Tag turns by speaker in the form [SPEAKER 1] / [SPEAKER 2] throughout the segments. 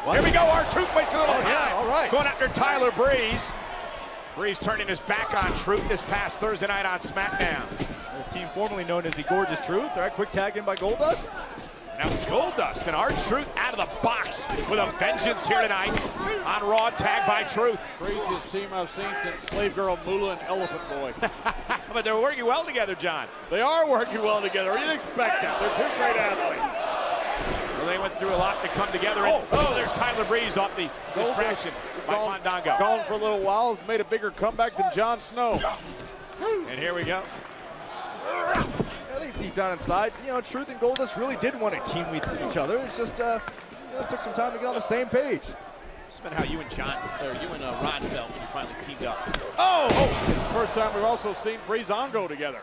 [SPEAKER 1] Here we go, R-Truth wasting a little time.
[SPEAKER 2] Yeah, all right.
[SPEAKER 1] Going after Tyler Breeze. Breeze turning his back on Truth this past Thursday night on SmackDown.
[SPEAKER 2] The team formerly known as the Gorgeous Truth. All right, quick tag in by Goldust.
[SPEAKER 1] Now Goldust and R-Truth out of the box with a vengeance here tonight on Raw, tagged by Truth.
[SPEAKER 3] Craziest team I've seen since Slave Girl Moolah and Elephant Boy.
[SPEAKER 1] But they're working well together, John.
[SPEAKER 3] They are working well together. You'd expect that. They're two great athletes.
[SPEAKER 1] Well, they went through a lot to come together. And, there's Tyler Breeze off the distraction by Fandango.
[SPEAKER 3] Gone for a little while, made a bigger comeback than Jon Snow.
[SPEAKER 1] And here we go.
[SPEAKER 2] I think deep down inside, Truth and Goldust really did want to team with each other. It's just, it took some time to get on the same page.
[SPEAKER 1] It's been how you and Ron felt when you finally teamed up.
[SPEAKER 3] It's the first time we've also seen Breezango together.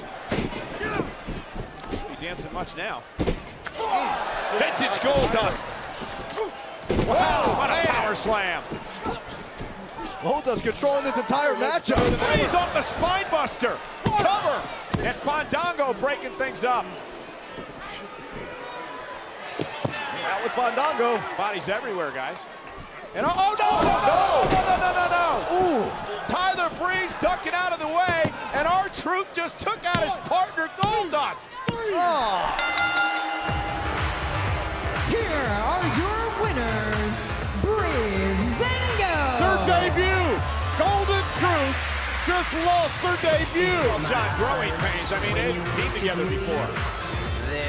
[SPEAKER 1] Be dancing much now. Vintage Goldust. Wow, what a power slam.
[SPEAKER 2] Goldust controlling this entire matchup.
[SPEAKER 1] Breeze off the spine buster. Cover. And Fandango breaking things up.
[SPEAKER 2] Out with Fandango.
[SPEAKER 1] Bodies everywhere, guys. And no. Ooh. Tyler Breeze ducking out of the way, and R-Truth just took out his partner, Goldust.
[SPEAKER 4] Here are your winners, Breezango.
[SPEAKER 3] Their debut, Golden Truth, just lost their debut.
[SPEAKER 1] Well, John, growing pains. I mean, they've teamed together before.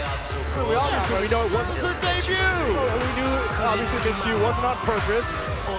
[SPEAKER 2] We know it wasn't
[SPEAKER 3] their debut.
[SPEAKER 2] We knew, obviously, this feud wasn't on purpose.